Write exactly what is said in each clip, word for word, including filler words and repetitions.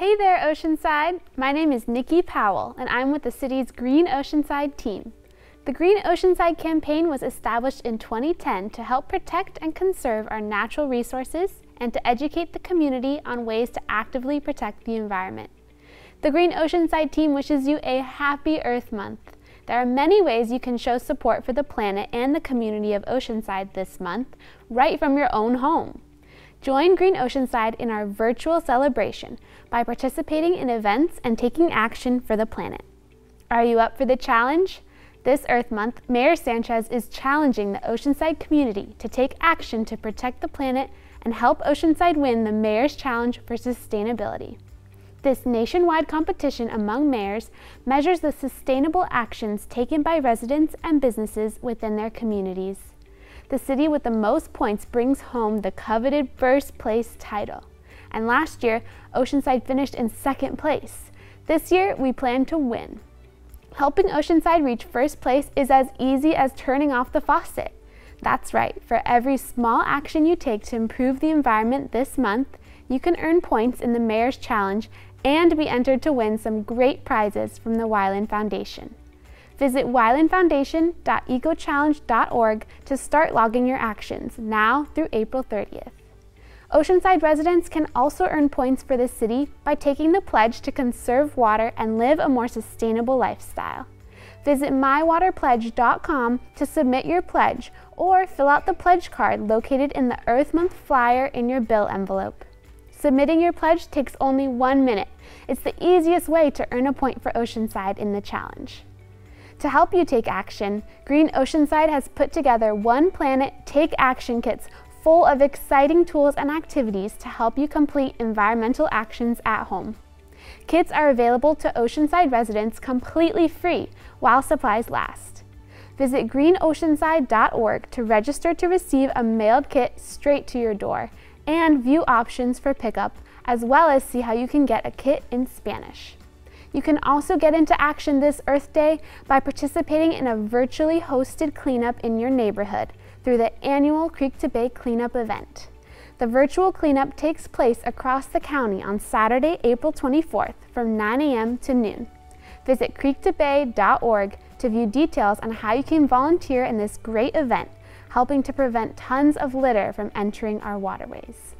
Hey there, Oceanside! My name is Nikki Powell, and I'm with the city's Green Oceanside team. The Green Oceanside campaign was established in twenty ten to help protect and conserve our natural resources and to educate the community on ways to actively protect the environment. The Green Oceanside team wishes you a happy Earth Month. There are many ways you can show support for the planet and the community of Oceanside this month, right from your own home. Join Green Oceanside in our virtual celebration by participating in events and taking action for the planet. Are you up for the challenge? This Earth Month, Mayor Sanchez is challenging the Oceanside community to take action to protect the planet and help Oceanside win the Mayor's Challenge for Sustainability. This nationwide competition among mayors measures the sustainable actions taken by residents and businesses within their communities. The city with the most points brings home the coveted first place title. And last year, Oceanside finished in second place. This year, we plan to win. Helping Oceanside reach first place is as easy as turning off the faucet. That's right, for every small action you take to improve the environment this month, you can earn points in the Mayor's Challenge and be entered to win some great prizes from the Weiland Foundation. Visit weiland foundation dot eco challenge dot org to start logging your actions now through April thirtieth. Oceanside residents can also earn points for the city by taking the pledge to conserve water and live a more sustainable lifestyle. Visit my water pledge dot com to submit your pledge or fill out the pledge card located in the Earth Month flyer in your bill envelope. Submitting your pledge takes only one minute. It's the easiest way to earn a point for Oceanside in the challenge. To help you take action, Green Oceanside has put together One Planet Take Action Kits full of exciting tools and activities to help you complete environmental actions at home. Kits are available to Oceanside residents completely free while supplies last. Visit green oceanside dot org to register to receive a mailed kit straight to your door and view options for pickup, as well as see how you can get a kit in Spanish. You can also get into action this Earth Day by participating in a virtually hosted cleanup in your neighborhood through the annual Creek to Bay Cleanup event. The virtual cleanup takes place across the county on Saturday, April twenty-fourth from nine A M to noon. Visit creek to bay dot org to view details on how you can volunteer in this great event, helping to prevent tons of litter from entering our waterways.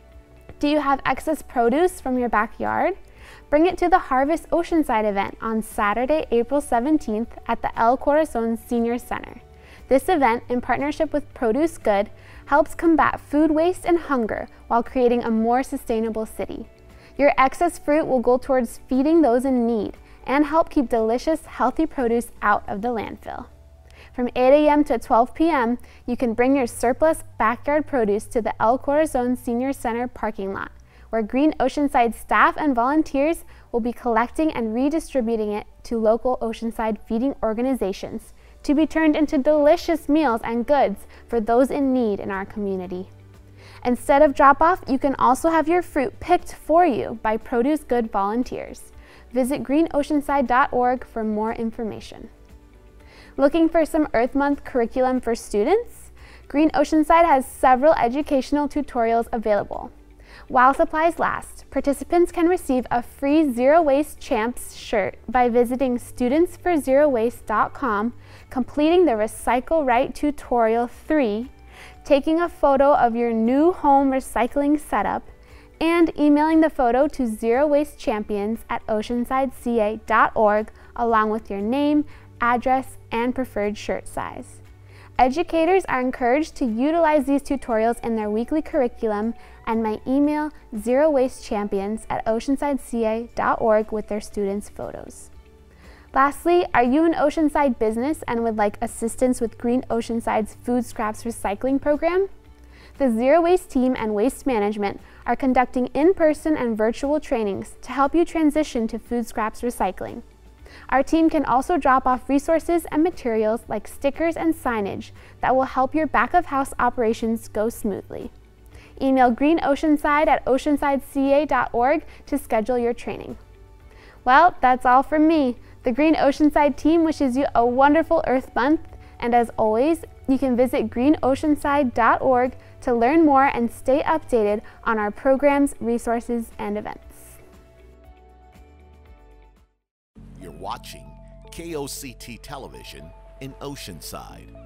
Do you have excess produce from your backyard? Bring it to the Harvest Oceanside event on Saturday, April seventeenth at the El Corazon Senior Center. This event, in partnership with Produce Good, helps combat food waste and hunger while creating a more sustainable city. Your excess fruit will go towards feeding those in need and help keep delicious, healthy produce out of the landfill. From eight A M to twelve P M, you can bring your surplus backyard produce to the El Corazon Senior Center parking lot, where Green Oceanside staff and volunteers will be collecting and redistributing it to local Oceanside feeding organizations to be turned into delicious meals and goods for those in need in our community. Instead of drop-off, you can also have your fruit picked for you by Produce Good volunteers. Visit green oceanside dot org for more information. Looking for some Earth Month curriculum for students? Green Oceanside has several educational tutorials available. While supplies last, participants can receive a free Zero Waste Champs shirt by visiting students for zero waste dot com, completing the Recycle Right Tutorial three, taking a photo of your new home recycling setup, and emailing the photo to zero waste champions at oceanside c a dot org along with your name, address, and preferred shirt size. Educators are encouraged to utilize these tutorials in their weekly curriculum and may email zero waste champions at oceanside c a dot org with their students' photos. Lastly, are you an Oceanside business and would like assistance with Green Oceanside's Food Scraps Recycling program? The Zero Waste team and Waste Management are conducting in-person and virtual trainings to help you transition to food scraps recycling. Our team can also drop off resources and materials like stickers and signage that will help your back-of-house operations go smoothly. Email green oceanside at oceanside c a dot org to schedule your training. Well, that's all from me. The Green Oceanside team wishes you a wonderful Earth Month, and as always, you can visit green oceanside dot org to learn more and stay updated on our programs, resources, and events. watching K O C T television in Oceanside.